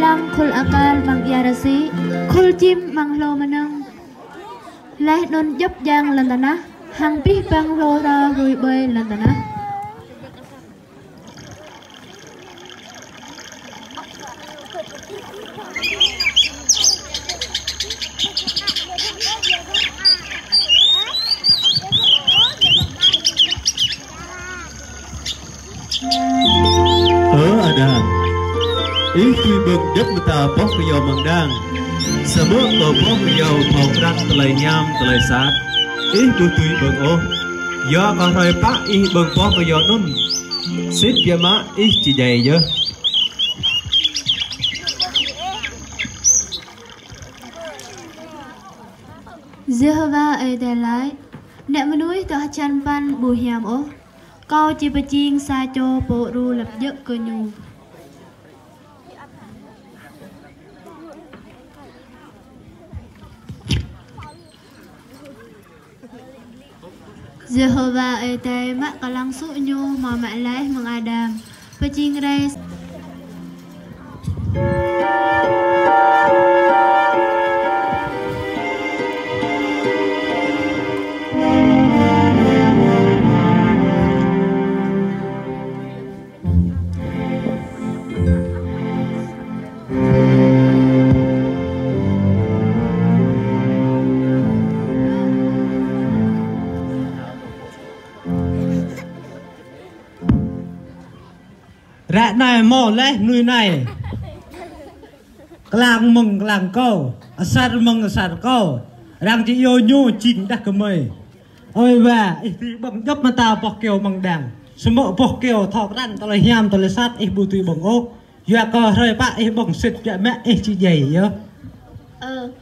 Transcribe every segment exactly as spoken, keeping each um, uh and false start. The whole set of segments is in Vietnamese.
bang khul akal mang yarasi khul chim mang lo manang leh non jop jang lantana hang pi bang lo ra rui bơi lantana ở Adam ý khi bực đất người ta bóc cái dầu bằng đăng sớm bữa tổ bóc cái dầu phòng răng từ lời nham từ lời sát ý tôi tùy bực ô do còn thời bác ý bực bóc cái dầu nôn xích kia má ý chỉ dày chứ Jehovah ấy để lại nè mà núi tờ chân văn bùi hiểm ô câu chỉ bà chiên xa cho bộ ru lập giấc cơ nhu Jehovah ấy tê mắc cả lăng sụ nhu mà mẹ lấy mừng Adam bà chiên đây rạ này mò lấy nuôi này làng mừng làng câu sát mừng sát câu đang chỉ yêu nhu chính đặc cơ mày ôi bà thì bằng gấp mà ta bọc kêu bằng đằng số mộ bọc kêu thọc răn tao lấy hiam tao lấy sát ít bù tùy bằng ốc dọa cờ rơi bạ ít bằng xịt dọa mẹ ít chỉ dày nhớ ờ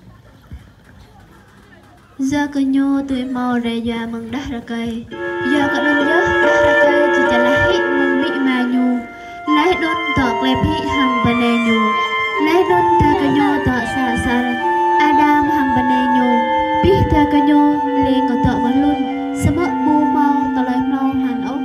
giờ cơ nhu tụi mò ra dọa mừng đắt ra cây giờ có đơn nhớ đắt ra cây chỉ chả là hít mừng bị mà nhu lấy đôn tọt lẹp hít hàng bên này nhu lấy đôn ta cơ nhu tọt xa xa Adam hàng bên này nhu biết ta cơ nhu liền có tọt vào luôn sớm mơ bu mau tọt lại mau hàng ốc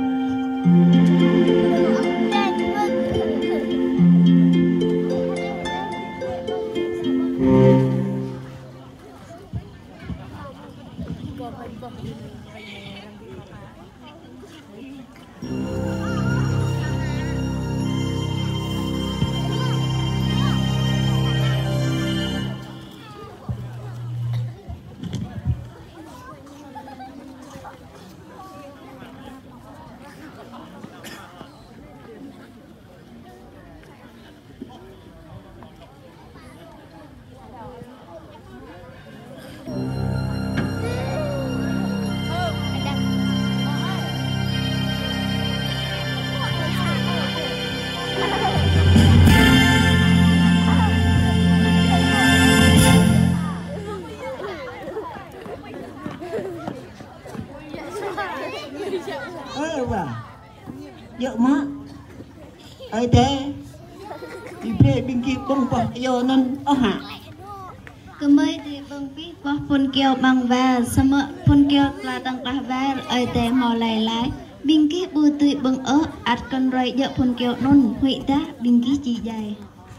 ơi bà vợ má ấy thế thì về bên kia bông bọc vô nên ó hả cơ mới thì bông biết có phun keo bằng và sớm mơ phun keo là tăng ta và ấy thế mò lại lại bên kia bùi tụi bưng ớ ắt con rồi vợ phun keo nôn hủy ta bên kia chỉ dài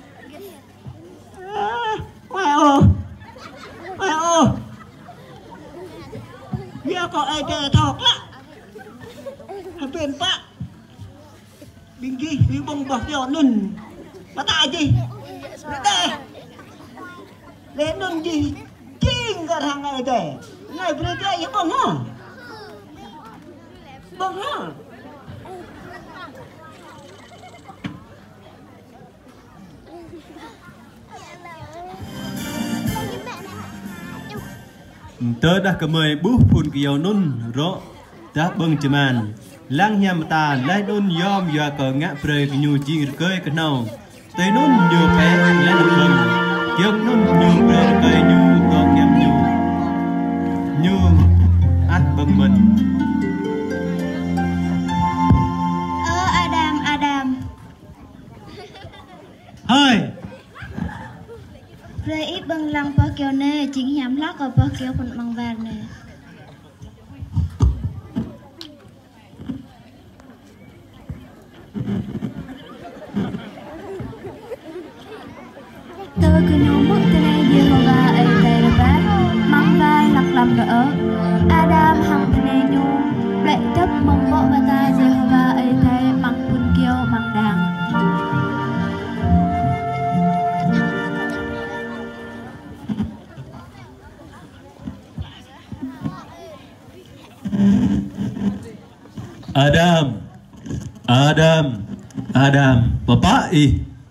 mẹ ơi mẹ ơi giờ có ai thế thọc lắm bên bác bên kia đi bông bọc vô nôn mà tại gì đây đến nôn gì chính cả thằng này kể này vừa cái gì bông hả bông hả tớ đã cơ mời bút phun kiều nôn rõ đã bưng chìm an lang hiam ta lấy đôn yom dọa cờ ngã prey cái nhu chi cây cái nào tới nôn nhiều bé lấy được bưng kiếm nôn nhiều prey cây nhu to kém nhu nhu ắt bưng mình ơ Adam Adam hơi rồi ít bưng lăng bó keo nè chính hiểm lắc ở bó keo phần bằng vàng nè Adam Adam Adam Papa i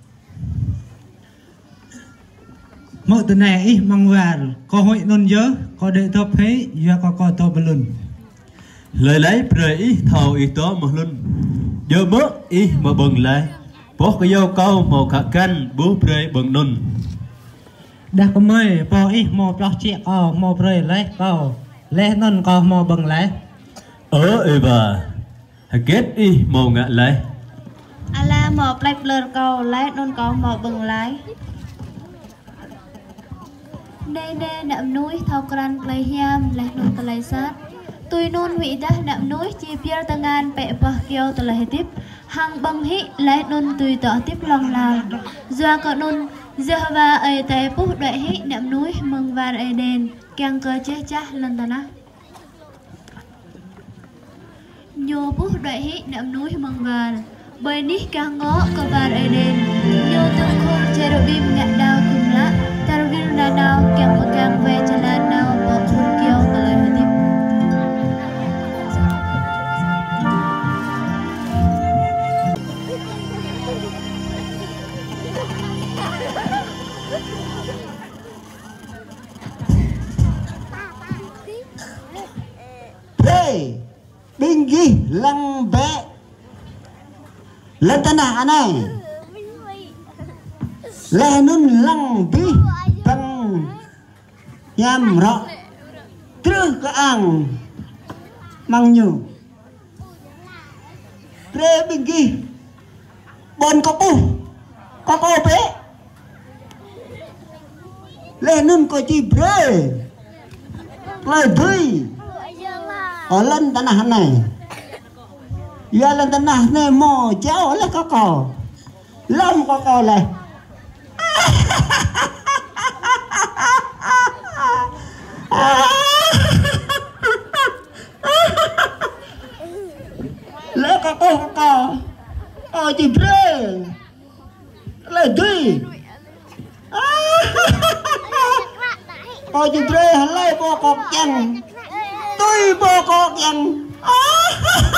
Mợ từ này ý mong vào có hội nôn nhớ có đệ thập hết do có có to bần lời lấy rồi ý thầu ý tó một lần giờ bớt ý mà bừng lại bố cái dâu câu màu khả canh bố rồi bừng nôn đã có mời bỏ ý mò cho chị có mò rồi lấy có lấy nôn có mò bừng lấy ở ơi bà kết ý màu ngạ lấy ala mò black blur câu lấy nôn có mò bừng lấy đây đây đậm núi thao cran play hiam lấy nôn tờ lấy sát tôi nôn vị đã đậm núi chi pier tờ ngàn bẹ bờ kêu tờ lấy tiếp hàng băng hị lấy nôn tùy tỏ tiếp lòng lào doa cọ nôn giờ và ấy tay bút đại hị đậm núi mừng và ấy đền keng cơ chết chát lần tờ nát nhô bút đại hị đậm núi mừng và bởi ní càng ngõ cơ và ấy đền nhô tương khôn chế độ bim ngạn đào cùng lạ ta viên đà nào keng một càng về cho là nào bỏ khôn kêu tờ lấy tiếp Hey, Bingi lăng bé lên tanah này lên nun lăng bi băng nham rõ trừ cái ang mang nhiều Pre Bingi bon có bu có có bé lên nun có chi pre lại bơi ở lên tanah này ya lên tanah này mò chéo là có cò lông có cò này lỡ có cò có cò ờ chỉ bê lại đi ờ chỉ bê lại bò cọp chăng tôi bò cọp chăng